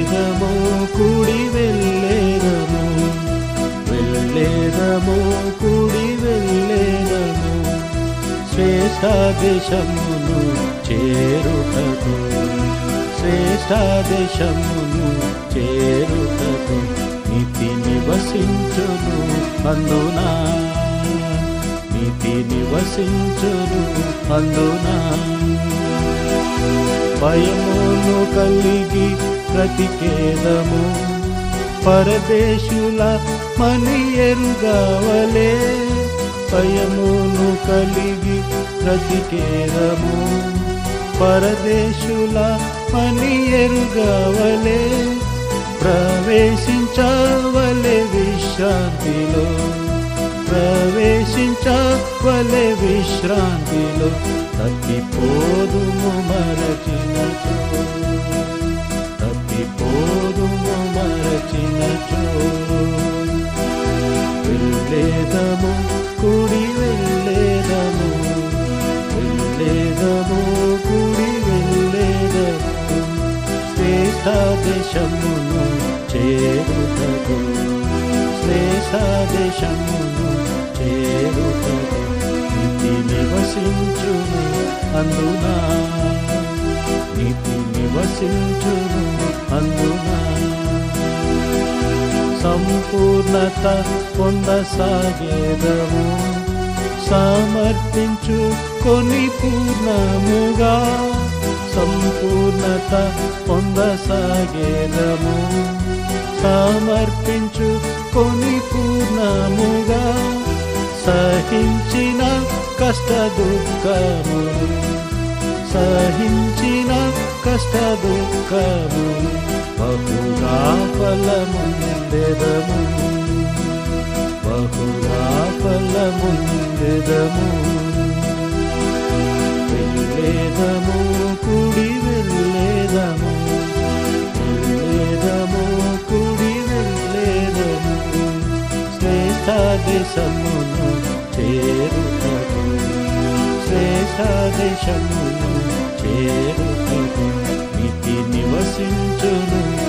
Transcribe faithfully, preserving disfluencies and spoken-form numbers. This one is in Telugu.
వెళ్ళేదము కూడి వెళ్ళేదము వెళ్ళేదము కూడి వెళ్ళేదము శ్రేష్ఠ దేశమును చేరుటకు శ్రేష్ఠ దేశమును చేరుటకు నీతి నివసించును అందునా నీతి నివసించును అందునా భయమును కలిగి బ్రతికేదము పరదేశుల మని ఎరుగవలే భయమును కలిగి బ్రతికేదము పరదేశుల మని ఎరుగవలే ప్రవేశించవలే విశ్రాంతిలో ప్రవేశించవలే విశ్రాంతిలో తప్పిపోదుము మరచినచో తప్పిపోదుము మరచినచో వెళ్ళేదము కూడి వెళ్ళేదము వెళ్ళేదము కూడి వెళ్ళేదము శ్రేష్ఠ దేశమును చేరుటకు శ్రేష్ఠ దేశమును చేరుటకు నీతి నివసించును అందునా నీతి నివసించును అందునా సంపూర్ణత పొందసాగేదము సమర్పించు కొని పూర్ణముగా సంపూర్ణత పొందసాగేదము సమర్పించు కొని పూర్ణముగా సహించిన కష్ట దుఃఖములు సహించిన కష్ట దుఃఖములు బహుగా ఫలముందెదము బహుగా ఫలముందెదము వెళ్ళేదము కూడి వెళ్ళేదము వెళ్ళేదము కూడి వెళ్ళేదము శ్రేష్ఠ దేశమును చేరుటకు శ్రేష్ఠ దేశమును చేరుటకు నీతి నివసించును